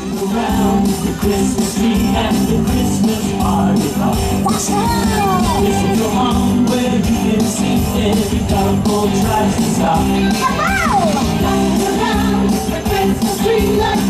Around the Christmas tree and the Christmas party hop. Listen to home where you can see every couple tries to stop. Around the Christmas tree.